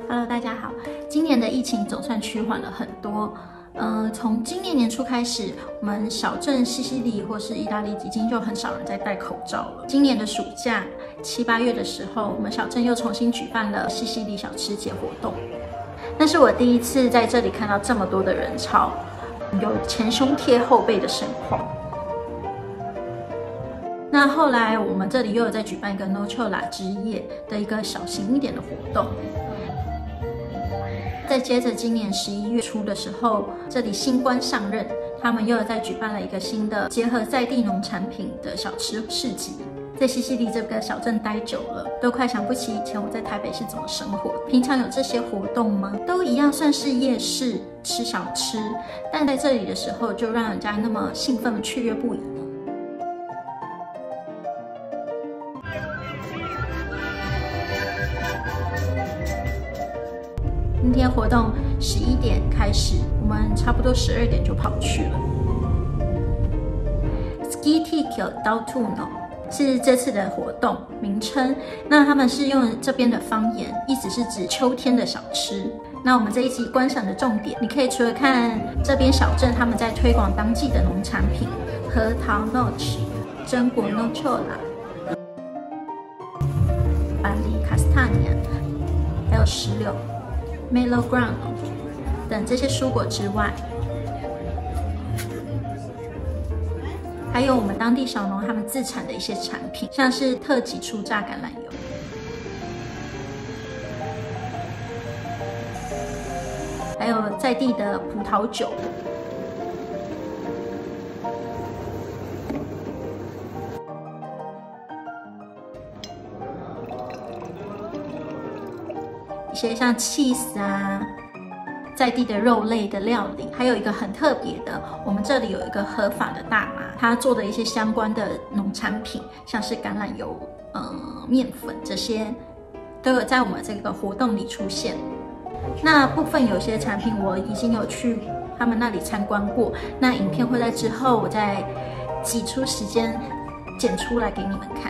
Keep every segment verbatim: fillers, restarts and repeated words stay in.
Hello， 大家好。今年的疫情总算趋缓了很多。呃，从今年年初开始，我们小镇西西里或是意大利已经就很少人在戴口罩了。今年的暑假七八月的时候，我们小镇又重新举办了西西里小吃节活动。那是我第一次在这里看到这么多的人潮，有前胸贴后背的盛况。那后来我们这里又有在举办一个 Nocciola 之夜的一个小型一点的活动。再接着今年十一月初的时候，这里新官上任，他们又有在举办了一个新的结合在地农产品的小吃市集。在西西里这个小镇待久了，都快想不起以前我在台北是怎么生活。平常有这些活动吗？都一样算是夜市吃小吃，但在这里的时候就让人家那么兴奋雀跃不已。今天活动十一点开始，我们差不多十二点就跑去了。Skittico d'autunno 是这次的活动名称，那他们是用这边的方言，意思是指秋天的小吃。那我们这一集观赏的重点，你可以除了看这边小镇他们在推广当季的农产品，核桃 noci、榛果 Nocciola、板栗 castagna， 还有石榴Melograno 等这些蔬果之外，还有我们当地小农他们自产的一些产品，像是特级初榨橄榄油，还有在地的葡萄酒，一些像 cheese 啊，在地的肉类的料理，还有一个很特别的，我们这里有一个合法的大麻，它做的一些相关的农产品，像是橄榄油、呃面粉这些，都有在我们这个活动里出现。那部分有些产品我已经有去他们那里参观过，那影片会在之后我再挤出时间剪出来给你们看。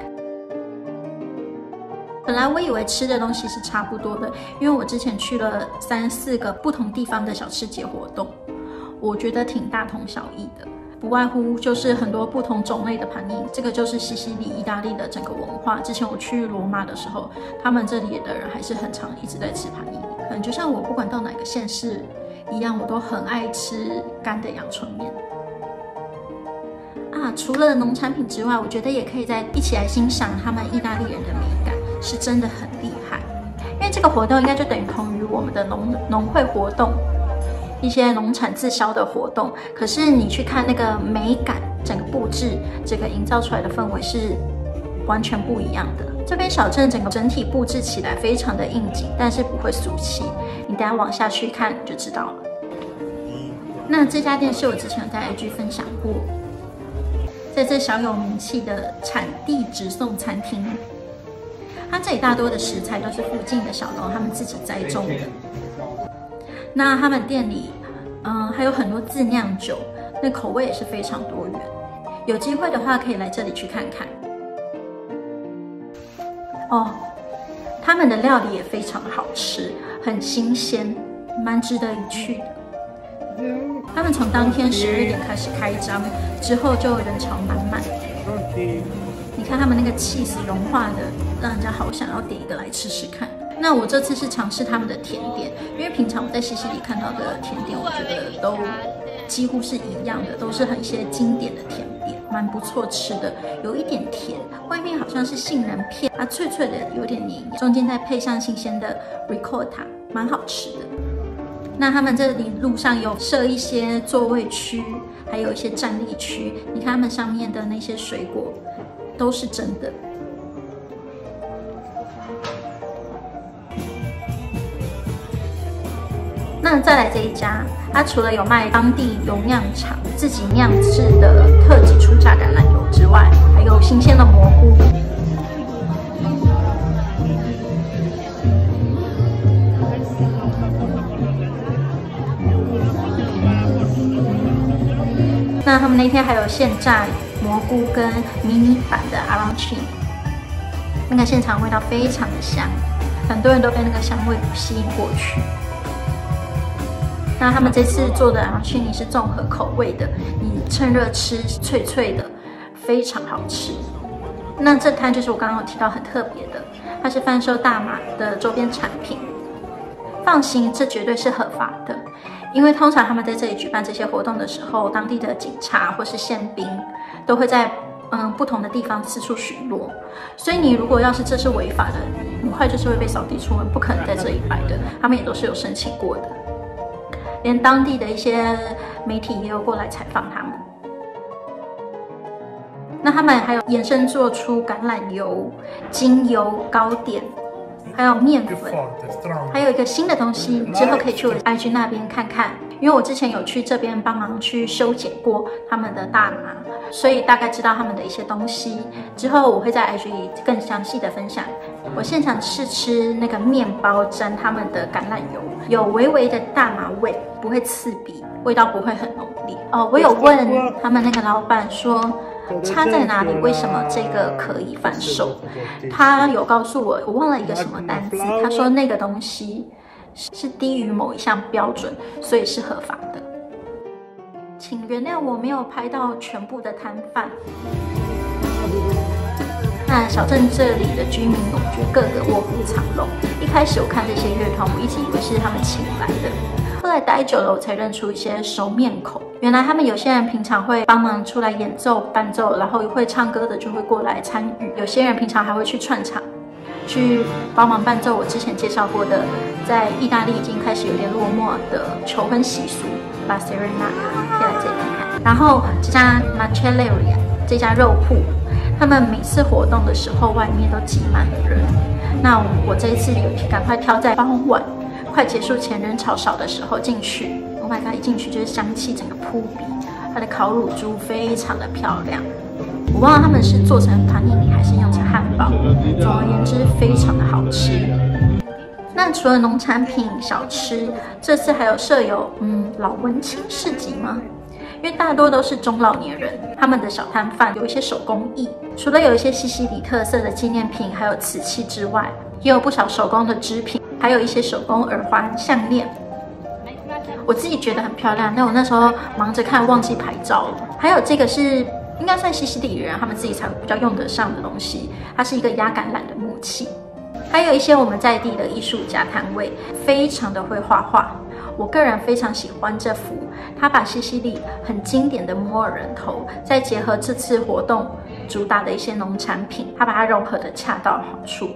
本来我以为吃的东西是差不多的，因为我之前去了三四个不同地方的小吃节活动，我觉得挺大同小异的，不外乎就是很多不同种类的盘尼，这个就是西西里意大利的整个文化。之前我去罗马的时候，他们这里的人还是很常一直在吃盘尼，可能就像我不管到哪个县市一样，我都很爱吃干的阳春面。啊，除了农产品之外，我觉得也可以再一起来欣赏他们意大利人的美感，是真的很厉害。因为这个活动应该就等同于我们的农农会活动，一些农产自销的活动。可是你去看那个美感，整个布置，整个营造出来的氛围是完全不一样的。这边小镇整个整体布置起来非常的应景，但是不会俗气。你等一下往下去看就知道了。那这家店是我之前有在 I G 分享过。在这小有名气的产地直送餐厅，它这里大多的食材都是附近的小农他们自己栽种的。那他们店里，嗯，还有很多自酿酒，那口味也是非常多元。有机会的话，可以来这里去看看。哦，他们的料理也非常好吃，很新鲜，蛮值得一去的。他们从当天十二点开始开张，之后就人潮满满。你看他们那个cheese融化的，让人家好想要点一个来吃吃看。那我这次是尝试他们的甜点，因为平常我在西西里看到的甜点，我觉得都几乎是一样的，都是很一些经典的甜点，蛮不错吃的，有一点甜，外面好像是杏仁片，啊脆脆的，有点黏，中间再配上新鲜的 ricotta， 蛮好吃的。那他们这里路上有设一些座位区，还有一些站立区。你看他们上面的那些水果，都是真的。那再来这一家，它除了有卖当地油酿厂自己酿制的特级初榨橄榄油之外，还有新鲜的蘑菇。那他们那天还有现榨蘑菇跟迷你版的 arancini， 那个现场味道非常的香。 很多人都被那个香味吸引过去。那他们这次做的arancini是综合口味的，你趁热吃，脆脆的，非常好吃。那这摊就是我刚刚有提到很特别的，它是贩售大麻的周边产品。放心，这绝对是合法的，因为通常他们在这里举办这些活动的时候，当地的警察或是宪兵都会在嗯不同的地方四处巡逻，所以你如果要是这是违法的，很快就是会被扫地出门，不可能在这里摆的。他们也都是有申请过的，连当地的一些媒体也有过来采访他们。那他们还有衍生做出橄榄油、精油、糕点，还有面粉，还有一个新的东西，你之后可以去我 I G 那边看看，因为我之前有去这边帮忙去修剪过他们的大麻，所以大概知道他们的一些东西。之后我会在 I G 里更详细的分享。我现场试吃那个面包沾他们的橄榄油，有微微的大麻味，不会刺鼻，味道不会很浓烈。哦，我有问他们那个老板说差在哪里？为什么这个可以贩售？他有告诉我，我忘了一个什么单字。他说那个东西是低于某一项标准，所以是合法的。请原谅我没有拍到全部的摊贩。那小镇这里的居民，我觉得个个卧虎藏龙。一开始我看这些乐团，我一直以为是他们请来的。后来待久了，我才认出一些熟面孔。原来他们有些人平常会帮忙出来演奏伴奏，然后会唱歌的就会过来参与。有些人平常还会去串场，去帮忙伴奏。我之前介绍过的，在意大利已经开始有点落寞的求婚习俗 La Serena， 可以来这里看看。然后这家 Macelleria 这家肉铺，他们每次活动的时候，外面都挤满了人。那我这一次有赶快挑在傍晚快结束前人潮少的时候进去。Oh my god！ 一进去就是香气整个扑鼻，它的烤乳猪非常的漂亮。我忘了他们是做成盘尼尼还是用成汉堡。总而言之，非常的好吃。那除了农产品、小吃，这次还有设有嗯老文青市集吗？因为大多都是中老年人，他们的小摊贩有一些手工艺，除了有一些西西里特色的纪念品，还有瓷器之外，也有不少手工的织品，还有一些手工耳环、项链。我自己觉得很漂亮，但我那时候忙着看，忘记拍照了。还有这个是应该算西西里人他们自己才比较用得上的东西，它是一个压橄榄的木器。还有一些我们在地的艺术家摊位，非常的会画画。我个人非常喜欢这幅，他把西西里很经典的摩尔人头，再结合这次活动主打的一些农产品，他把它融合的恰到好处。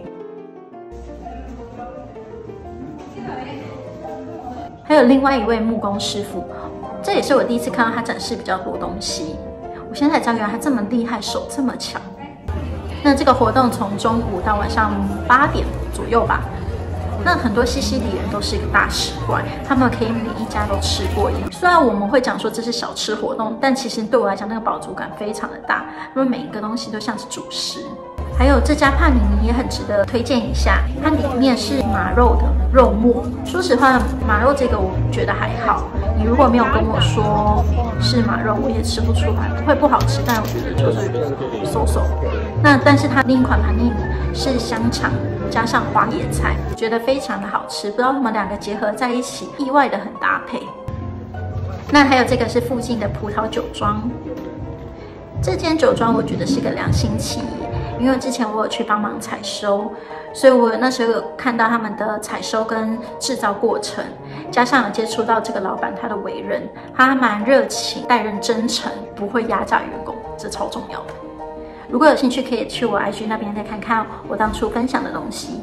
还有另外一位木工师傅，这也是我第一次看到他展示比较多东西。我现在才知道原来他这么厉害，手这么巧。那这个活动从中午到晚上八点左右吧。那很多西西里人都是一个大食怪，他们可以每一家都吃过瘾。虽然我们会讲说这是小吃活动，但其实对我来讲，那个饱足感非常的大，因为每一个东西都像是主食。还有这家帕尼尼也很值得推荐一下，它里面是马肉的肉末。说实话，马肉这个我觉得还好，你如果没有跟我说是马肉，我也吃不出来，会不好吃，但我觉得就是收手。那但是它另一款帕尼尼是香肠加上花椰菜，觉得非常的好吃，不知道他们两个结合在一起，意外的很搭配。那还有这个是附近的葡萄酒庄，这间酒庄我觉得是个良心企业。因为之前我有去帮忙采收，所以我那时候有看到他们的采收跟制造过程，加上有接触到这个老板他的为人，他蛮热情，待人真诚，不会压榨员工，这超重要的。如果有兴趣，可以去我 I G 那边再看看我当初分享的东西。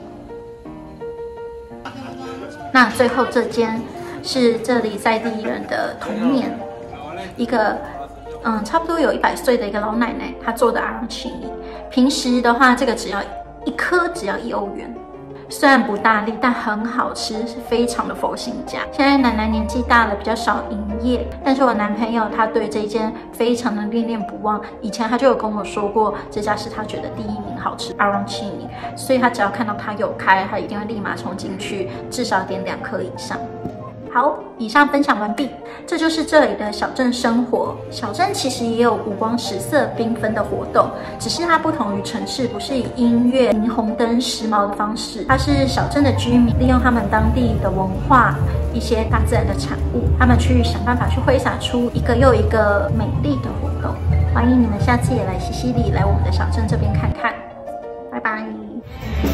那最后这间是这里在地人的童年，一个嗯，差不多有一百岁的一个老奶奶，她做的arancini。平时的话，这个只要一颗只要一欧元，虽然不大粒，但很好吃，是非常的佛心价。现在奶奶年纪大了，比较少营业，但是我男朋友他对这一间非常的念念不忘。以前他就有跟我说过，这家是他觉得第一名好吃arancini，所以他只要看到他有开，他一定会立马冲进去，至少点两颗以上。 好，以上分享完毕，这就是这里的小镇生活。小镇其实也有五光十色、缤纷的活动，只是它不同于城市，不是以音乐、霓虹灯、时髦的方式，它是小镇的居民利用他们当地的文化、一些大自然的产物，他们去想办法去挥洒出一个又一个美丽的活动。欢迎你们下次也来西西里，来我们的小镇这边看看。拜拜。